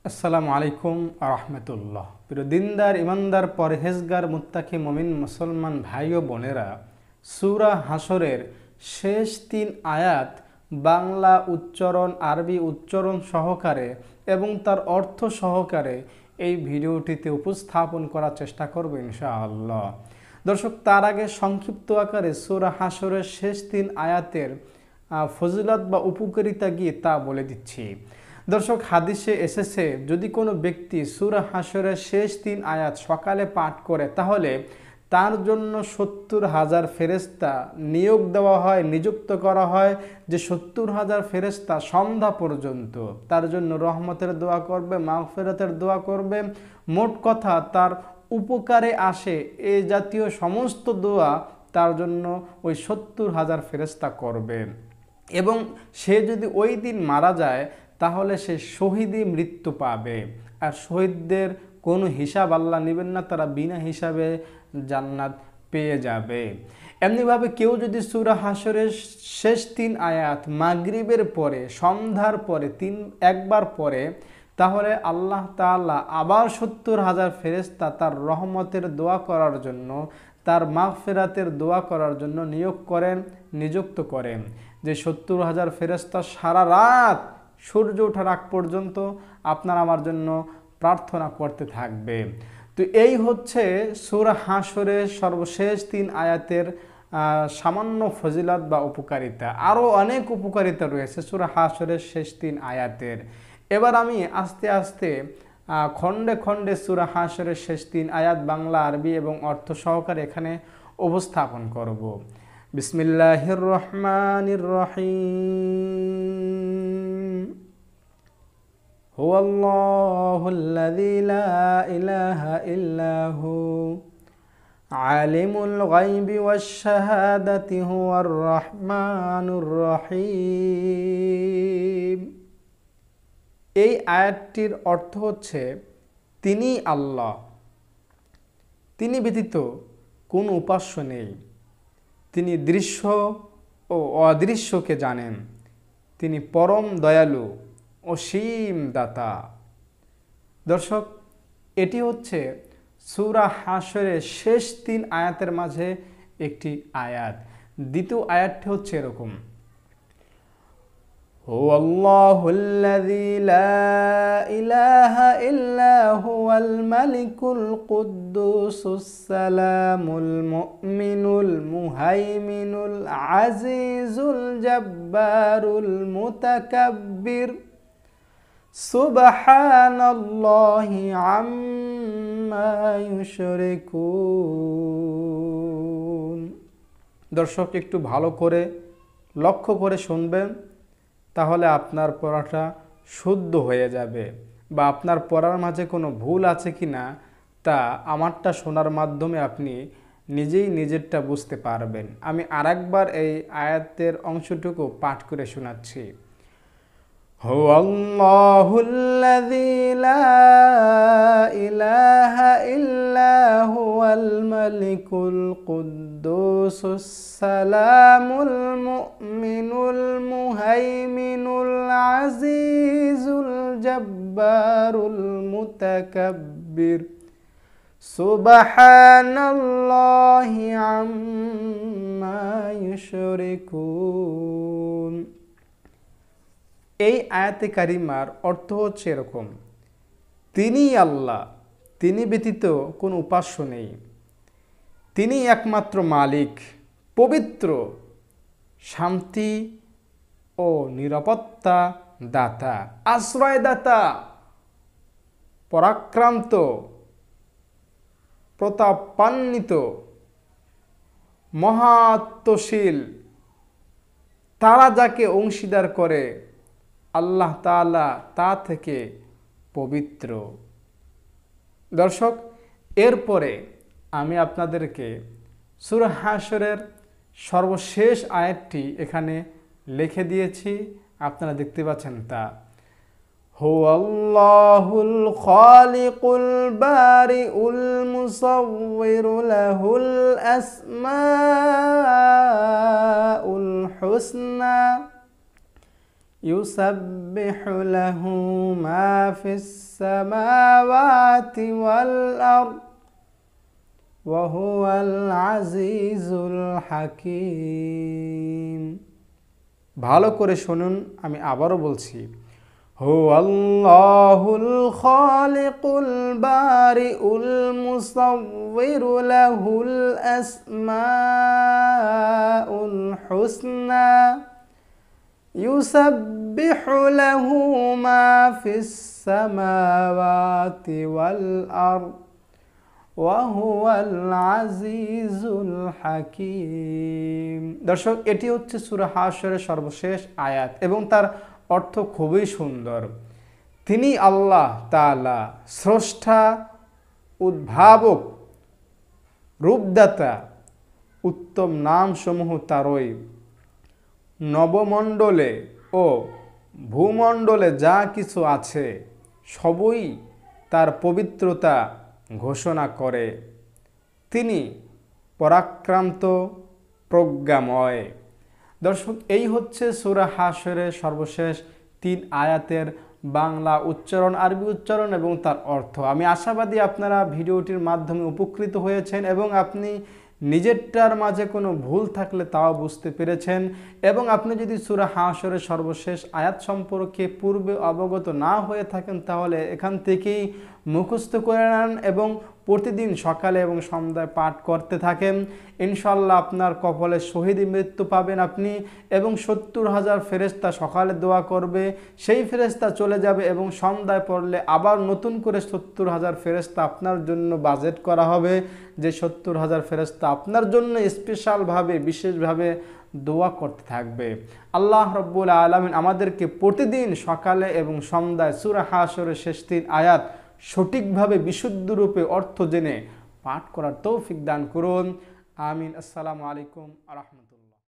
আসসালামু আলাইকুম আরহামতুল্লাহ। প্রিয় দিনদার ইমানদার পরহেজগার মুত্তাকি মুমিন মুসলমান ভাই ও বোনেরা, সূরা হাসরের শেষ 3 আয়াত বাংলা উচ্চারণ, আরবি উচ্চারণ সহকারে এবং তার অর্থ সহকারে এই ভিডিওটিতে উপস্থাপন করার চেষ্টা করব ইনশাআল্লাহ। দর্শক, তার আগে সংক্ষিপ্ত আকারে সূরা হাসরের শেষ 3 আয়াতের ফজিলত বা উপকারিতা গিয়ে তা বলে দিচ্ছি। দর্শক, হাদিসে এসেছে যদি কোনো ব্যক্তি সূরা হাসরের শেষ 3 আয়াত সকালে পাঠ করে তাহলে তার জন্য 70,000 ফেরেশতা নিয়োগ দেওয়া হয়, নিযুক্ত করা হয়, যে 70,000 ফেরেশতা সন্ধ্যা পর্যন্ত তার জন্য রহমতের দোয়া করবে, মাগফিরাতের দোয়া করবে। মোট কথা তার উপকারে আসে এই জাতীয় সমস্ত দোয়া তার জন্য ওই 70,000 ফেরেশতা করবে। এবং সে যদি ওই দিন মারা যায় তাহলে সে শহীদি মৃত্যু পাবে। আর শহীদদের কোনো হিসাব আল্লাহ নেবেন না, তারা বিনা হিসাবে জান্নাত পেয়ে যাবে। এমনিভাবে কেউ যদি সূরা হাসরের শেষ 3 আয়াত মাগরিবের পরে, সন্ধ্যার পরে একবার পরে, তাহলে আল্লাহ তাআলা আবার 70,000 ফেরেশতা তার রহমতের দোয়া করার জন্য, তার মাগফিরাতের দোয়া করার জন্য নিযুক্ত করেন। যে 70,000 ফেরেশতা সারা রাত সূর্য ওঠার আগ পর্যন্ত আপনার আমার জন্য প্রার্থনা করতে থাকবে। তো এই হচ্ছে সূরা হাসরের সর্বশেষ 3 আয়াতের সামান্য ফজিলত বা উপকারিতা। আরও অনেক উপকারিতা রয়েছে সূরা হাসরের শেষ 3 আয়াতের। এবার আমি আস্তে আস্তে খণ্ডে খণ্ডে সূরা হাসরের শেষ 3 আয়াত বাংলা, আরবি এবং অর্থ সহকারে এখানে উপস্থাপন করব। বিসমিল্লাহির রহমানির রহিম। হুয়াল্লাহুল্লাযী লা ইলাহা ইল্লা হু আলিমুল গায়বি ওয়াশ শাহাদাতি হুয়ার রহমানুর রহিম। এই আয়াতটির অর্থ হচ্ছে তিনি আল্লাহ, তিনি ব্যতীত কোনো উপাস্য নেই, তিনি দৃশ্য ও অদৃশ্যকে জানেন, তিনি পরম দয়ালু, অসীম দাতা। দর্শক, এটি হচ্ছে সূরা হাসরের শেষ 3 আয়াতের মাঝে একটি আয়াত। দ্বিতীয় আয়াতটি হচ্ছে এরকম: হুয়াল্লাহুল্লাযী লা ইলাহা ইল্লা হুয়াল মালিকুল কুদ্দুসুস সালামুল মুমিনুল মুহাইমিনুল আজিজুল জাব্বারুল মুতাকাব্বির সুবহানাল্লাহি আম্মা ইউশরিকুন। দর্শক, একটু ভালো করে লক্ষ্য করে শুনবেন, তাহলে আপনার পড়াটা শুদ্ধ হয়ে যাবে, বা আপনার পড়ার মাঝে কোনো ভুল আছে কি না তা আমারটা শোনার মাধ্যমে আপনি নিজেই নিজেরটা বুঝতে পারবেন। আমি আরেকবার এই আয়াতের অংশটুকু পাঠ করে শোনাচ্ছি। হুয়াল্লাহুল্লাযী লা ইলাহা ইল্লা হুয়াল মালিকুল কুদ্দুসুস সালামুল মুমিনুল মুহাইমিনুল আজিজুল জাব্বারুল মুতাকাব্বির সুবহানাল্লাহি আম্মা ইউশরিকুন। এই আয়াতে কারিমার অর্থ হচ্ছে এরকম: তিনি আল্লাহ, তিনি ব্যতীত কোনো উপাস্য নেই, তিনি একমাত্র মালিক, পবিত্র, শান্তি ও নিরাপত্তা দাতা, আশ্রয়দাতা, পরাক্রান্ত, প্রতাপান্বিত, মহাত্মশীল। তারা যাকে অংশীদার করে আল্লাহ তাআলা তা থেকে পবিত্র। দর্শক, এরপরে আমি আপনাদেরকে সূরা হাসরের সর্বশেষ আয়াতটি এখানে লিখে দিয়েছি, আপনারা দেখতে পাচ্ছেন তা। হুয়াল্লাহুল খালিকুল বারিউল মুসাউবিরু লাহুল আসমাউল হুসনা ইউসাব্বিহু লাহু মা ফিস সামাওয়াতি ওয়াল আরদ ওয়া হুয়াল আজিজুল হাকীম। ভালো করে শুনুন, আমি আবারও বলছি, হুয়াল্লাহুল খালিকুল বারিউল মুসাউবিরু লাহুল আসমাউল হুসনা ইউসাব্বিহু লাহু মা ফিস সামাওয়াতি ওয়াল আরদ ওয়া হুয়াল আজিজুল হাকীম। দর্শক, এটি হচ্ছে সূরা হাশরের সর্বশেষ আয়াত এবং তার অর্থ খুবই সুন্দর। তিনি আল্লাহ তাআলা, স্রষ্টা, উদ্ভাবক, রূপদাতা। উত্তম নামসমূহ তারই। নবমণ্ডলে ও ভূমণ্ডলে যা কিছু আছে সবই তার পবিত্রতা ঘোষণা করে। তিনি পরাক্রান্ত, প্রজ্ঞাময়। দর্শক, এই হচ্ছে সূরা হাশরের সর্বশেষ 3 আয়াতের বাংলা উচ্চারণ, আরবি উচ্চারণ এবং তার অর্থ। আমি আশাবাদী আপনারা ভিডিওটির মাধ্যমে উপকৃত হয়েছেন এবং আপনি নিজেরটার মাঝে কোনো ভুল থাকলে তাও বুঝতে পেরেছেন। এবং আপনি যদি সূরা হাশরের সর্বশেষ আয়াত সম্পর্কে পূর্বে অবগত না হয়ে থাকেন তাহলে এখান থেকেই মুখস্থ করে নেন এবং প্রতিদিন সকালে এবং সন্ধ্যায় পাঠ করতে থাকেন। ইনশাআল্লাহ আপনার কপালে শহীদি মৃত্যু পাবেন আপনি, এবং 70,000 ফেরেশতা সকালে দোয়া করবে, সেই ফেরেশতা চলে যাবে এবং সন্ধ্যায় পড়লে আবার নতুন করে 70,000 ফেরেশতা আপনার জন্য বাজেট করা হবে, যে 70,000 ফেরেশতা আপনার জন্য স্পেশালভাবে, বিশেষভাবে দোয়া করতে থাকবে। আল্লাহ রাব্বুল আলামিন আমাদেরকে প্রতিদিন সকালে এবং সন্ধ্যায় সূরা হাশরের শেষ 3 আয়াত সঠিকভাবে বিশুদ্ধ রূপে অর্থ জেনে পাঠ করার তৌফিক দান করুন। আমিন। আসসালামু আলাইকুম ওয়া রাহমাতুল্লাহ।